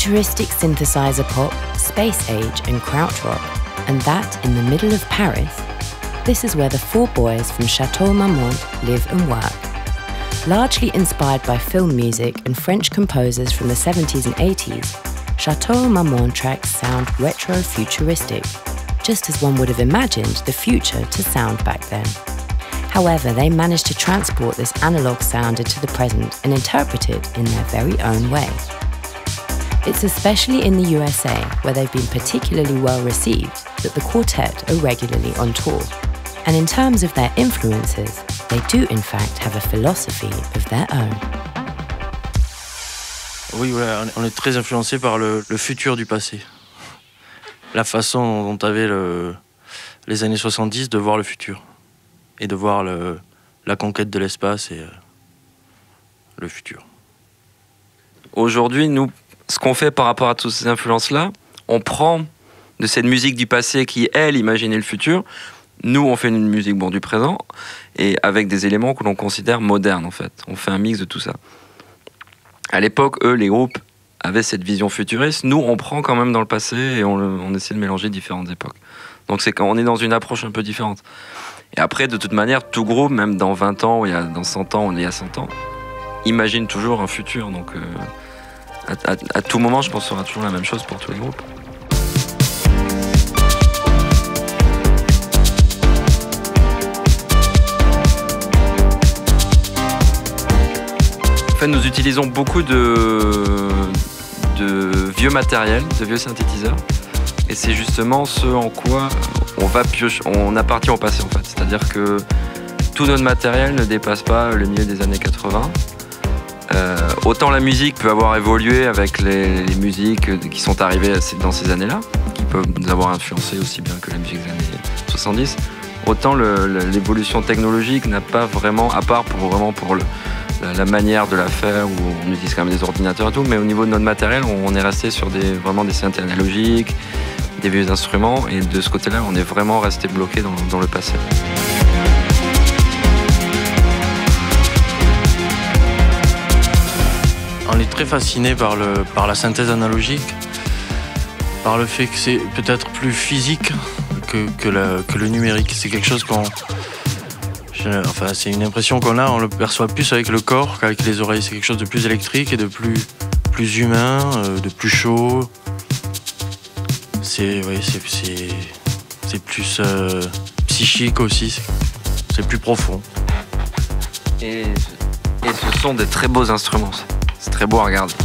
futuristic synthesizer pop, space age and krautrock, and that in the middle of Paris, this is where the four boys from Chateau Marmont live and work. Largely inspired by film music and French composers from the 70s and 80s, Chateau Marmont tracks sound retro-futuristic, just as one would have imagined the future to sound back then. However, they managed to transport this analog sound into the present and interpret it in their very own way. It's especially in the USA, where they've been particularly well received, that the quartet are regularly on tour. And in terms of their influences, they do in fact have a philosophy of their own. Oui, ouais, on est très influencé par le futur du passé. La façon dont avait les années 70 de voir le futur. Et de voir la conquête de l'espace et le futur. Aujourd'hui, nous, ce qu'on fait par rapport à toutes ces influences-là, on prend de cette musique du passé qui, elle, imaginait le futur. Nous, on fait une musique du présent et avec des éléments que l'on considère modernes, en fait. On fait un mix de tout ça. À l'époque, eux, les groupes, avaient cette vision futuriste. Nous, on prend quand même dans le passé et on essaie de mélanger différentes époques. Donc, c'est quand on est dans une approche un peu différente. Et après, de toute manière, tout groupe, même dans 20 ans, ou dans 100 ans, ou il y a 100 ans, imagine toujours un futur. Donc, à tout moment, je pense que ce sera toujours la même chose pour tous les groupes. En fait, nous utilisons beaucoup de vieux matériel, de vieux synthétiseurs. Et c'est justement ce en quoi on va piocher, on appartient au passé en fait. C'est-à-dire que tout notre matériel ne dépasse pas le milieu des années 80. Autant la musique peut avoir évolué avec les musiques qui sont arrivées dans ces années-là, qui peuvent nous avoir influencé aussi bien que la musique des années 70, autant l'évolution technologique n'a pas vraiment, à part pour la manière de la faire, où on utilise quand même des ordinateurs et tout, mais au niveau de notre matériel, on est resté sur vraiment des synthés analogiques, des vieux instruments, et de ce côté-là, on est vraiment resté bloqué dans le passé. On est très fasciné par la synthèse analogique, par le fait que c'est peut-être plus physique que le numérique. C'est quelque chose c'est une impression qu'on a, on le perçoit plus avec le corps qu'avec les oreilles. C'est quelque chose de plus électrique et de plus humain, de plus chaud. C'est plus psychique aussi, c'est plus profond. Et ce sont des très beaux instruments, c'est très beau à regarder.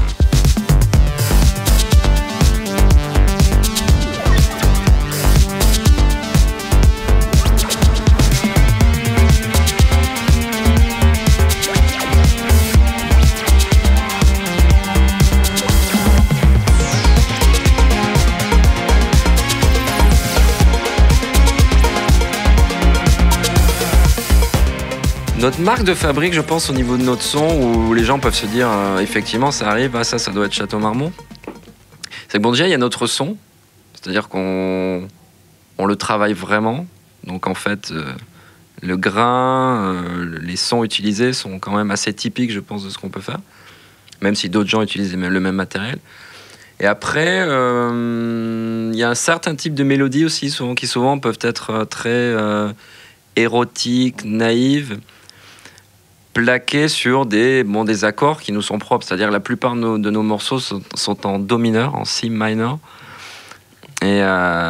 Notre marque de fabrique, je pense, au niveau de notre son, où les gens peuvent se dire, effectivement, ça arrive, ça doit être Chateau Marmont. C'est que déjà, il y a notre son, c'est-à-dire qu'on le travaille vraiment. Donc, en fait, le grain, les sons utilisés sont quand même assez typiques, je pense, de ce qu'on peut faire, même si d'autres gens utilisent le même matériel. Et après, il y a un certain type de mélodies aussi, qui souvent peuvent être très érotiques, naïves, plaqués sur des accords qui nous sont propres. C'est-à-dire la plupart de nos morceaux sont en do mineur, en si minor. Et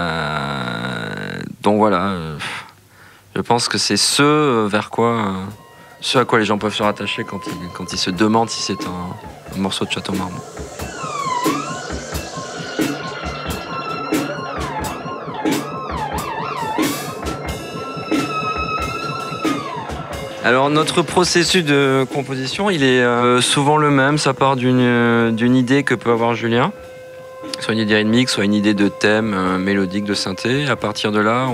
donc voilà, je pense que c'est ce à quoi les gens peuvent se rattacher quand ils se demandent si c'est un morceau de Chateau Marmont. Alors notre processus de composition, il est souvent le même. Ça part d'une idée que peut avoir Julien, soit une idée rythmique, soit une idée de thème mélodique de synthé. À partir de là,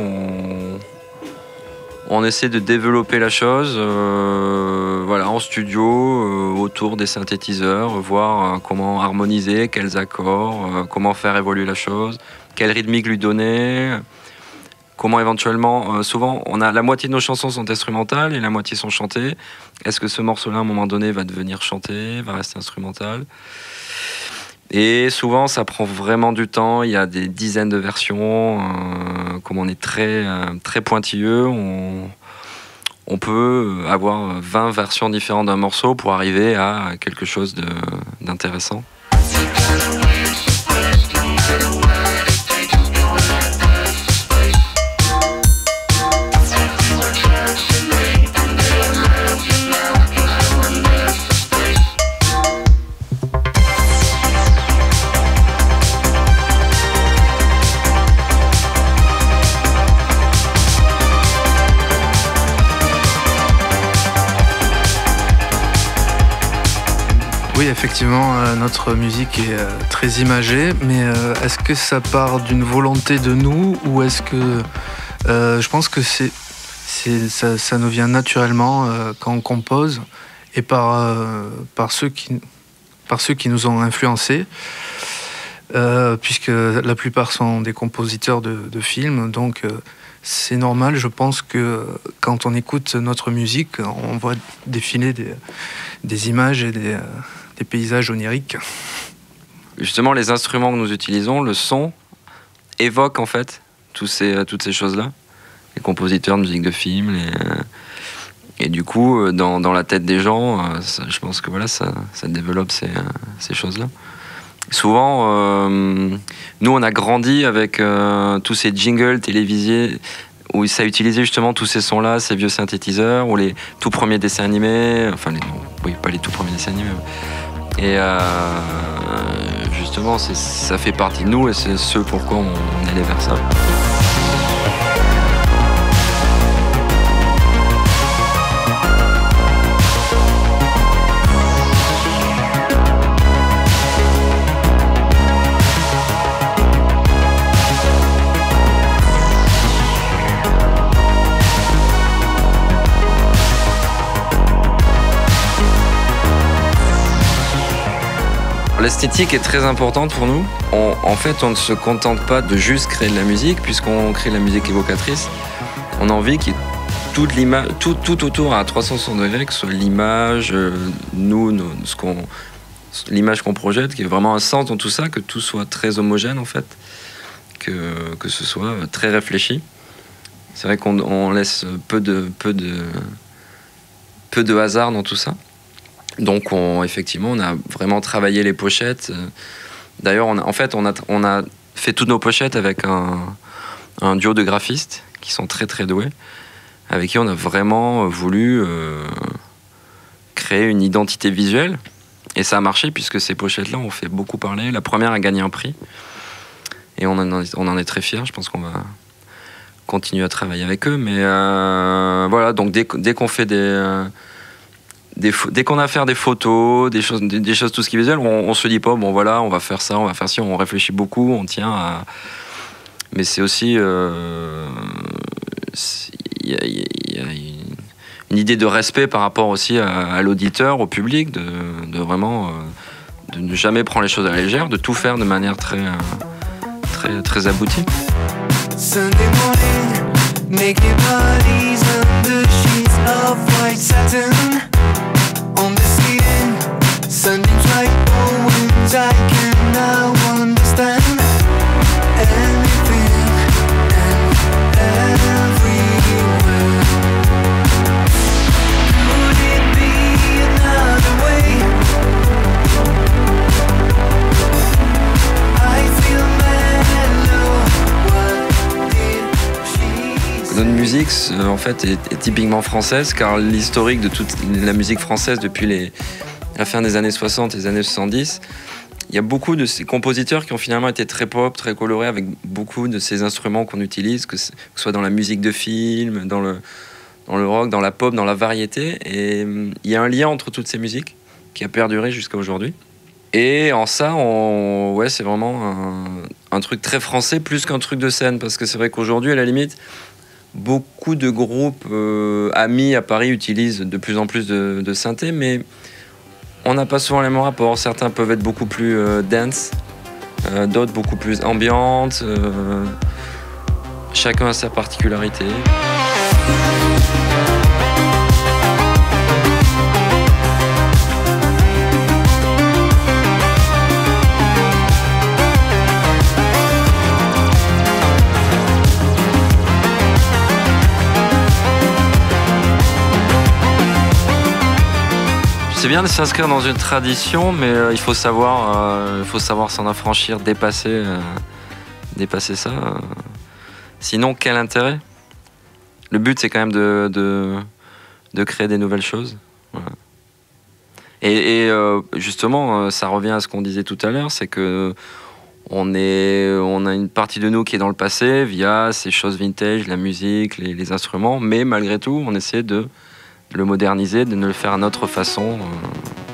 on essaie de développer la chose en studio, autour des synthétiseurs, voir comment harmoniser, quels accords, comment faire évoluer la chose, quelle rythmique lui donner. Comment éventuellement, souvent, la moitié de nos chansons sont instrumentales et la moitié sont chantées. Est-ce que ce morceau-là, à un moment donné, va devenir chanté, va rester instrumental? Et souvent, ça prend vraiment du temps. Il y a des dizaines de versions. Comme on est très pointilleux, on peut avoir 20 versions différentes d'un morceau pour arriver à quelque chose d'intéressant. Oui, effectivement, notre musique est très imagée, mais est-ce que ça part d'une volonté de nous ou est-ce que je pense que ça nous vient naturellement quand on compose et par ceux qui nous ont influencés, puisque la plupart sont des compositeurs de films, donc c'est normal, je pense que quand on écoute notre musique, on voit défiler des images et des paysages oniriques. Justement, les instruments que nous utilisons, le son, évoque en fait toutes ces choses-là. Les compositeurs de musique de film. Et du coup, dans la tête des gens, je pense que voilà, ça développe ces choses-là. Souvent, nous, on a grandi avec tous ces jingles télévisés où ça utilisait justement tous ces sons-là, ces vieux synthétiseurs, ou les tout premiers dessins animés, pas les tout premiers dessins animés. Et justement, ça fait partie de nous et c'est ce pourquoi on allait vers ça. L'esthétique est très importante pour nous. En fait, on ne se contente pas de juste créer de la musique, puisqu'on crée de la musique évocatrice. On a envie qu'il y ait toute l'image, tout autour à 360 degrés, que ce soit l'image, l'image qu'on projette, qu'il y ait vraiment un sens dans tout ça, que tout soit très homogène en fait, que ce soit très réfléchi. C'est vrai qu'on laisse peu de hasard dans tout ça. Donc effectivement, on a vraiment travaillé les pochettes. D'ailleurs, on a fait toutes nos pochettes avec un duo de graphistes qui sont très très doués, avec qui on a vraiment voulu créer une identité visuelle. Et ça a marché puisque ces pochettes-là ont fait beaucoup parler. La première a gagné un prix. Et on en est très fiers. Je pense qu'on va continuer à travailler avec eux. Mais voilà, donc dès qu'on fait dès qu'on a à faire des photos, des choses tout ce qui est visuel, on se dit pas, bon voilà, on va faire ça, on va faire ci, on réfléchit beaucoup, on tient à... Mais c'est aussi... Il y a une idée de respect par rapport aussi à l'auditeur, au public, de vraiment... de ne jamais prendre les choses à la légère, de tout faire de manière très aboutie. Sunday morning, naked bodies under sheets of white satin. On the ceiling, Sunday's like poems I can now understand. Anything and everywhere. Could it be another way? I feel mellow. What did she say? Notre musique, en fait, est typiquement française, car l'historique de toute la musique française depuis la fin des années 60 et les années 70, il y a beaucoup de ces compositeurs qui ont finalement été très pop, très colorés, avec beaucoup de ces instruments qu'on utilise, que ce soit dans la musique de film, dans le rock, dans la pop, dans la variété. Et il y a un lien entre toutes ces musiques qui a perduré jusqu'à aujourd'hui. Et en ça, c'est vraiment un truc très français plus qu'un truc de scène, parce que c'est vrai qu'aujourd'hui, à la limite, beaucoup de groupes amis à Paris utilisent de plus en plus de synthé, mais on n'a pas souvent les mêmes rapports. Certains peuvent être beaucoup plus dance, d'autres beaucoup plus ambiantes. Chacun a sa particularité. C'est bien de s'inscrire dans une tradition, mais il faut savoir s'en affranchir, dépasser ça. Sinon, quel intérêt? Le but, c'est quand même de créer des nouvelles choses. Voilà. Et justement, ça revient à ce qu'on disait tout à l'heure, c'est que on a une partie de nous qui est dans le passé via ces choses vintage, la musique, les instruments, mais malgré tout, on essaie de le moderniser, de le faire à notre façon.